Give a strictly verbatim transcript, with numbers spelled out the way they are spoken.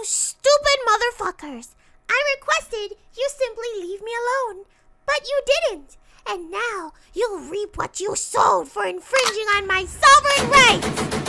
stupid motherfuckers. I requested you simply leave me alone, but you didn't. And now you'll reap what you sowed for infringing on my sovereign rights.